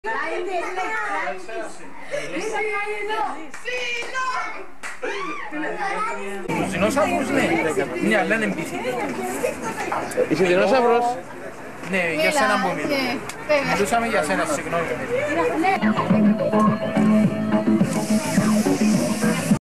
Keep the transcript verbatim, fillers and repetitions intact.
Τους δεινόσαυρους, ναι, ναι, αλλά είναι εμπίθυνοι. Είσαι δεινόσαυρος? Ναι, για σένα που μιλούμε. Μιλούσαμε για σένα, συγγνώμη.